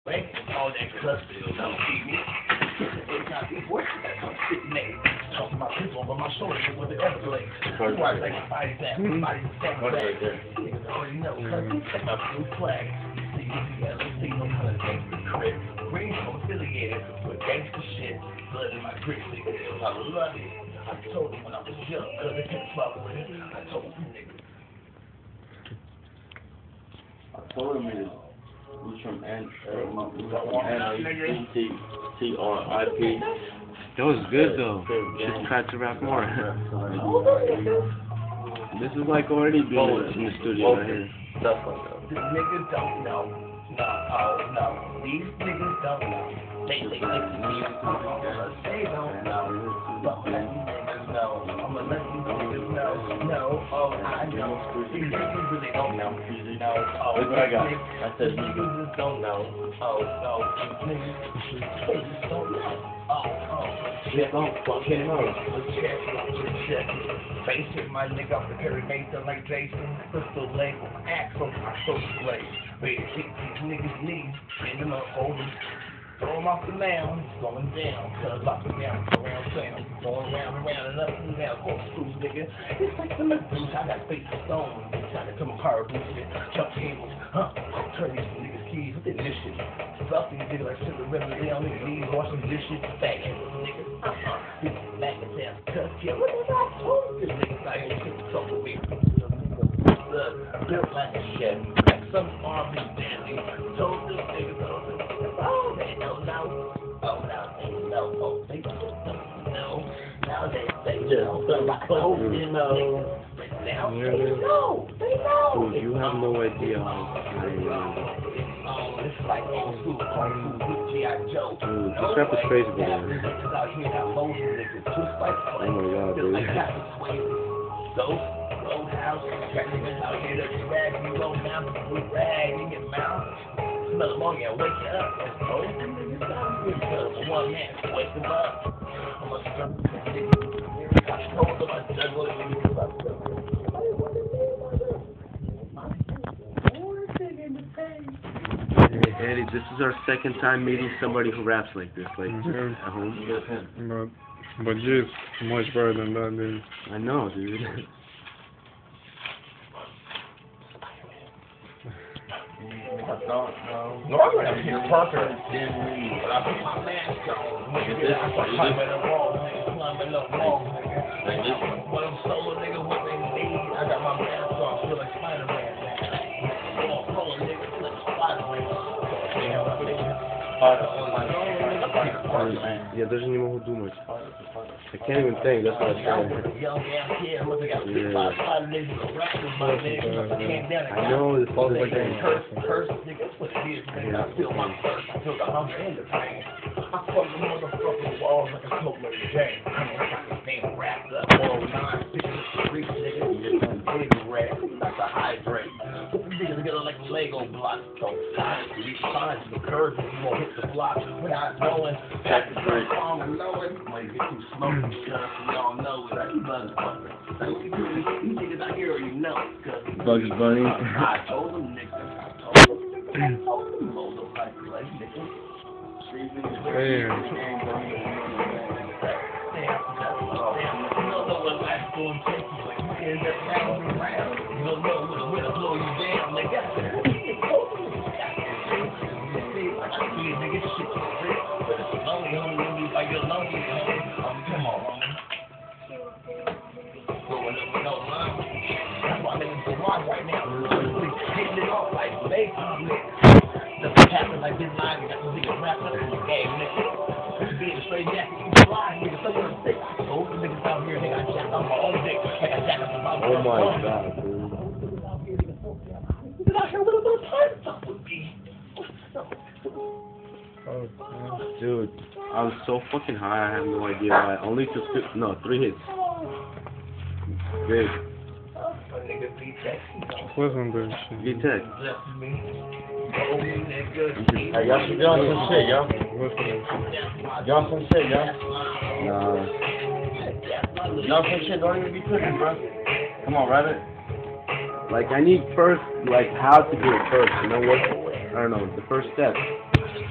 All that custody, don't keep me. Got these boys that come sitting there. Talking about people over my shoulder with the Everglades. Why like somebody's at somebody's right there. Niggas already know, cuz you check my blue flag. CDLC, no kind of gangster crib. Green affiliated with gangster shit. Blood in my grip, nigga. I love it. I told them when I was young, cuz they couldn't fuck with it. I told them niggas. I told him it was from N-T-R-I-P. That was good though. Should try to rap more. This is like already being in the studio right here. Stuff like that. These niggas don't know. No, oh no. These niggas don't know. They don't know. But let these niggas know. I'ma let these niggas know. No, oh I know. These niggas really don't know. No, oh look what I got. I said niggas just don't know. Oh no, these niggas just don't know. Oh, shit, don't fucking know. Check. Face it, my nigga off the Perry Mason like Jason. Crystal label, axle, I so display. Wait, these niggas need, and them up holding. Throw them off the mound, going down, cuz off the mound, around town, going round and round and up and down, corkscrews, nigga. It's like the Memphis, I got face of stone, trying to come apart, shit, jump tables, turn these niggas keys, what they this shit? Fuck these niggas like Cinderella, they don't need these, washing this shit, fat ass niggas, these back and down, cuz, yeah, what did I told you? Niggas out here shit, trouble with me. Built like a chef, like some army dandy, told them niggas, oh, they don't know. Oh, now they know. Oh, they don't know. Now they know. Oh, they know. Now they know. They know. Dude, you have no idea how Oh, it's like old school kung fu with G.I. Joe. dude, this rap is crazy, man. Oh my god, dude. Those roadhouse, got niggas out here that drag you on down with rag in your mouth. Smell ammonia, wake you up. Oh, niggas out here. One man, wake them up. I'm a strong nigga. I told them I juggle it. Hey, Eddie, this is our second time meeting somebody who raps like this, like at home. But G's much better than that, dude. I know, dude. No, I'm gonna hear Parker. But I put my mask on. Nigga, I climbing the wall, nigga, climbing the wall, nigga. When I'm solo, nigga, what they need, I got my mask on, feel like Spider-Man, nigga. Solo, nigga, feel like Spider-Man. Я даже не могу думать. I can't even think, that's what I said. I know this is like curse, nigga, that's what it is, man. I feel my thirst, I feel the hunger and the pain. I fuck the motherfucking walls like a smoke Mary Jane. I'm like name wrapped up, 409, 53, nigga. Big red, that's a hydrate. Put the niggas together like Lego blocks. Don't sign to these signs, the curves, you won't hit the block. We're not knowing, that's the first song I know it. When you get too smoky, cuz we all know it. Like you motherfucker. Like what you do, these niggas out here already know. Bugs Bunny. I told them niggas, I told them motherfuckers, like niggas. Right now, getting it off like baby, nothing happened like this line. Got some niggas wrapped up in the game, nigga. Being straight jacket, you fly, nigga. So you're sick. Those niggas out here, nigga, I jacked on my own dick. I jacked on my own. Oh my god, dude. Niggas out here with a little time stuff with me. Dude, I was so fucking high, I have no idea why. Only took 3 hits. Good. Listen to this shit. V-Tech. Hey, y'all should get on some shit, yo. Get on some shit, yo. Get on some shit, don't even be cooking, bro. Come on, Rabbit. Like, I need first, like, how to do it first, you know what? I don't know, the first step.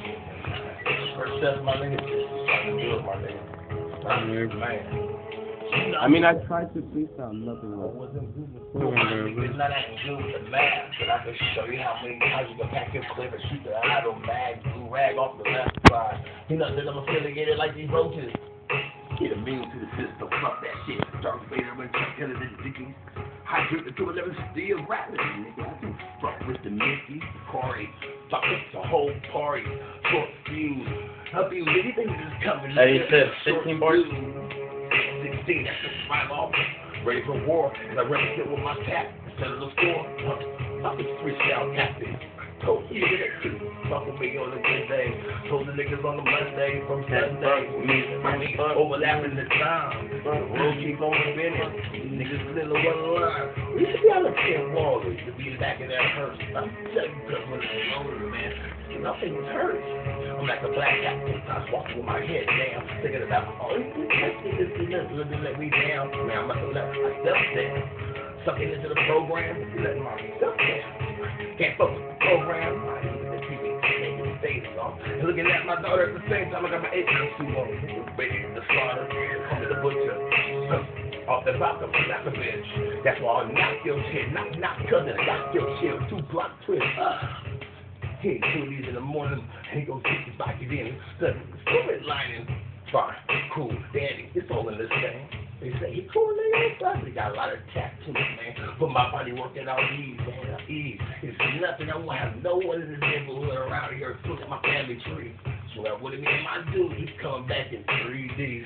success, my nigga. It's good, my nigga. Man. I mean, I tried to freestyle, nothing I was. wasn't good with school. It's not acting good with the math, but I can show you how you can pack your clip and shoot the idle mag, blue rag off the left side. You know that I'm affiliated like these roaches. Get a mean to the system, fuck that shit. Darth Vader and Chuck Taylor and Dickies. I drink the 211 steel rapping, nigga. I do fuck with the Mickey, Corey. Fuck with the whole party. Short fuse. Help you with anything that's coming. Hey, he said 16 bars. 16, that's just right off. Ready for war, and I represent with my tap instead of the score. I'm a freestyle captain. Told you that too. Fuck with me on a good day. Told the niggas on the Monday from Sunday. Me overlapping the time. The world keep on spinning. Niggas little one line. We should be on the 10 walls. We should be back in that hearse. I'm telling you, because when it's older, man, nothing hurts. I'm like a black cat, sometimes walking with my head down, thinking about, oh, this let me down. Man, I'm about to let myself down. Sucking into the program, letting myself down. Can't focus the program, I need the TV, making the face off. And looking at my daughter at the same time, I got my 8 on, ready to slaughter, come to the butcher. Off the back of the bench. That's why I'll knock your shit, knock cousin, knock your shit, 2 block twist. He ain't 2 of these in the morning, he gon' get his body in, study the stupid lining. Fine, cool, daddy, it's all in this thing. They say he cool, nigga, but he got a lot of tattoos, man. But my body working out ease, man, ease. It's nothing, I won't have no one in the neighborhood around here to look at my family tree. So that what it mean, my dude, he's coming back in 3D.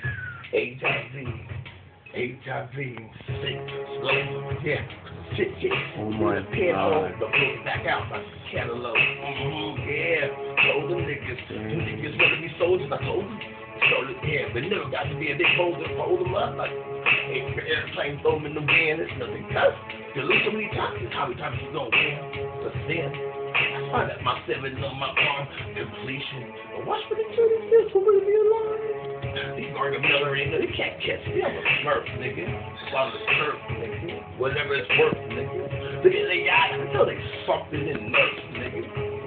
HIV, sick, slow, yeah. Shit, Oh my God. The book back out my cantaloupe. Yeah. Told them niggas wanna be soldiers. I told them. Sold it, yeah, but never got to be a big boulder. Hold them up like airplane, throw them in the wind. It's nothing tough. You lose so many times, how many times you gonna win? But then, I find out my 7 on my arm, completion. Watch for the 36 will be alive. These Margaret Miller ain't they can't catch me. I'm a smurf, nigga. Swallow the surf, nigga. Whatever it's worth, nigga. Look at the eyes, I know they something in nerves, nigga.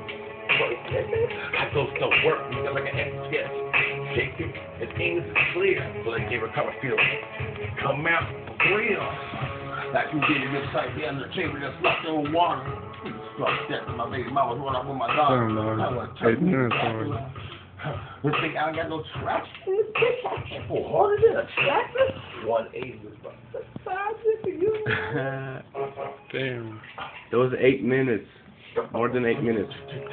I go to work, nigga, like an ex-guest. Take it, and things are clear. So they gave her cover feel. Come out for real. Like you did it this tight down the table, just locked in water. Fuck that, my baby mama was running with my dog. 8 minutes already. You think I don't got no traction in this bitch? I can't pull harder than a tractor? 180 was about the size of you. Damn. It was 8 minutes. More than 8 minutes.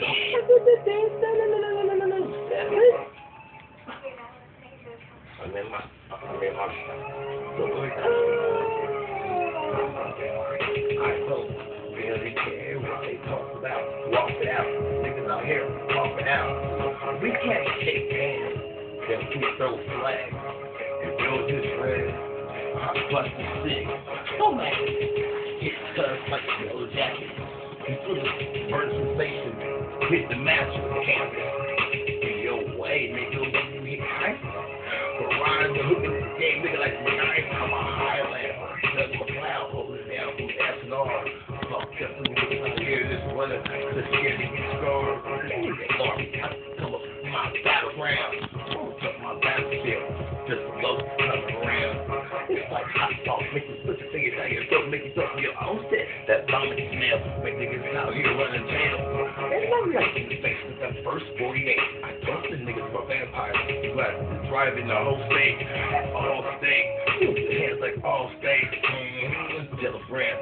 I don't really care what they talk about. Walk it out. Niggas out here walking out. We can't shake hands. Then we throw flags. And you're just red. I'm busting sick. Don't matter. Hit cuz like a yellow jacket. You put a burn sensation. Hit the match with the canvas. In your way, nigga, when you hit high. But riding the hook in the game, nigga, like the knife. I'm a Highlander. Nothing but cloud holding it down from S&R. Fuck up the niggas out here this winter. Cause scared to get scarred. I come up with my battleground. Took my battlefield. Just low coming around. It's like hot sauce. Make you put your fingers down your throat. Make you talk your own shit. That vomit smell. Make niggas out here running jail. And I'm like in the face since that first 48. I told the niggas for vampires. You got to drive in the whole state. All state. Use your hands like all state. Tell a friend.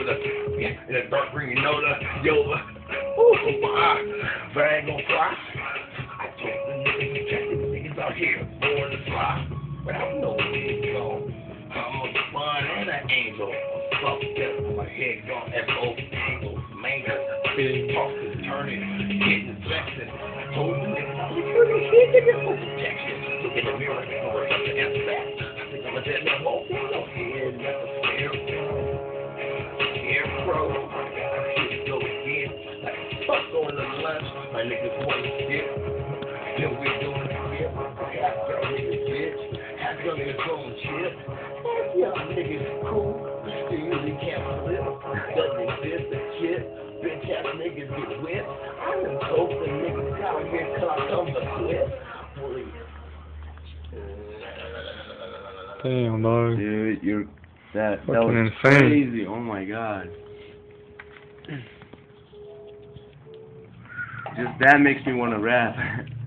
In the dark green Yoda. Ooh, but I ain't gonna fly. I told the niggas, check these niggas out here. Born to fly. But I don't know where it's going. I'm a fun and an angel. I'm fucked up. My head gone F.O. angles. Manger. Bitch talking, turning, getting flexing. I told the niggas, I'm really here to get for protection. Look in the mirror, I think I'm worth up to F back. I think I'm a dead man walking. I'm here, that's a scarecrow. Scarecrow. I should go again. Like fuck going to lunch. My niggas want to skip. Then we doing a skip. Half y'all niggas bitch. Half y'all niggas throwing shit. Half y'all niggas cool. But still they can't flip. Doesn't exist a shit. Bitch ass niggas get whipped. I done told the niggas out here till I come to quit. For Damn, dog. Dude, you're that Fucking was insane. crazy. Oh my god. Just that makes me want to rap.